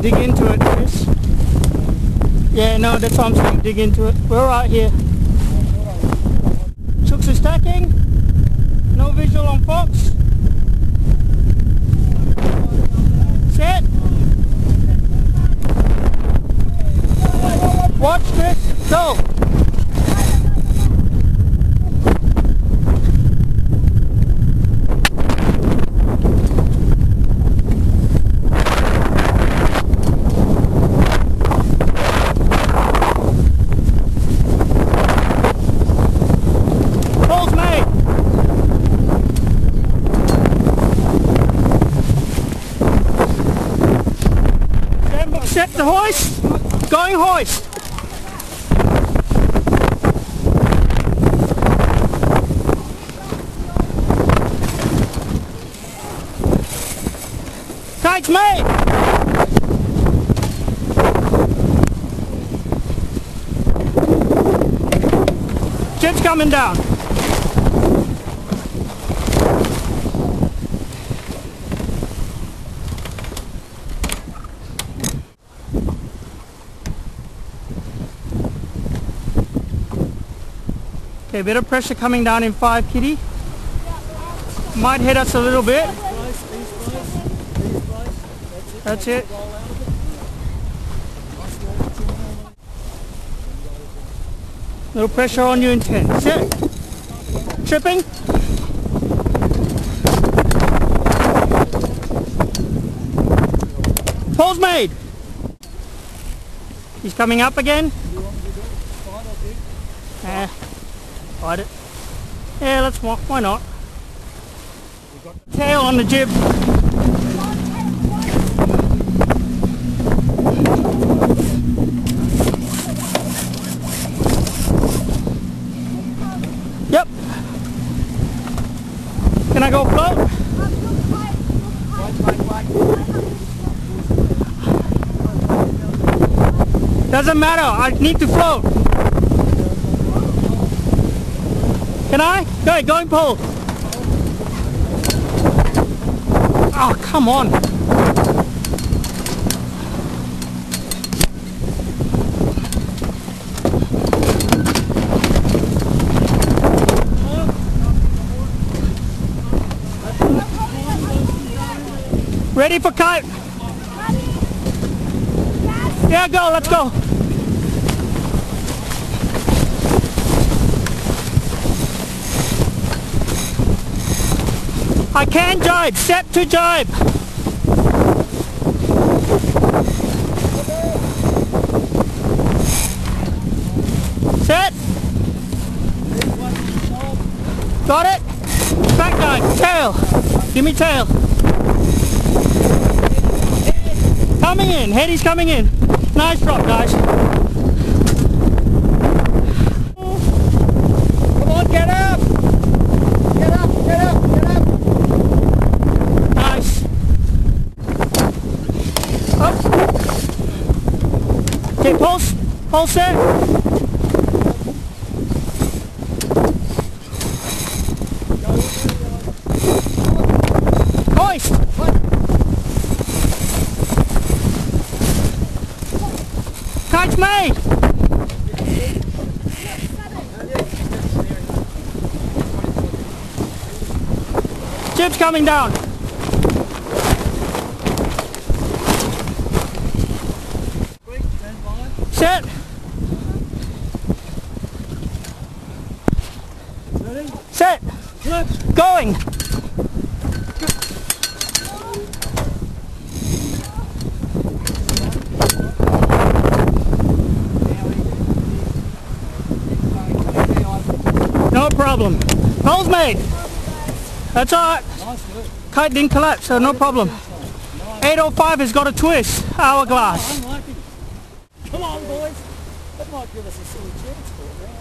Dig into it, Chris. Yeah, no, that's what I'm saying. Dig into it. We're right here. Chooks are stacking. No visual on Fox. Set. Watch, Chris. Go. Set the hoist, going hoist. Kite's made. Jet's coming down. Okay, a bit of pressure coming down in 5, Kitty. Might hit us a little bit. That's it. Little pressure on you in 10. Set. Tripping. Pole's made. He's coming up again. Ride it. Yeah, let's walk. Why not? Tail on the jib. Yep. Can I go float? Doesn't matter. I need to float. Can I? Go, going pole. Oh, come on. Ready for kite? Yeah, go, let's go. I can jibe, set to jibe. Set. Got it. Back dive, tail. Give me tail. Coming in, heady's coming in. Nice drop, guys. Come on, get up. Get up, get up, get up. Nice. Up. Okay, pulse set. Hoist. Kite's made. Jib's coming down. Set. Set. Going. No problem. Pole's made. That's alright. Kite didn't collapse, so no problem. 805 has got a twist. Hourglass. Come on, boys. That might give us a silly chance for it.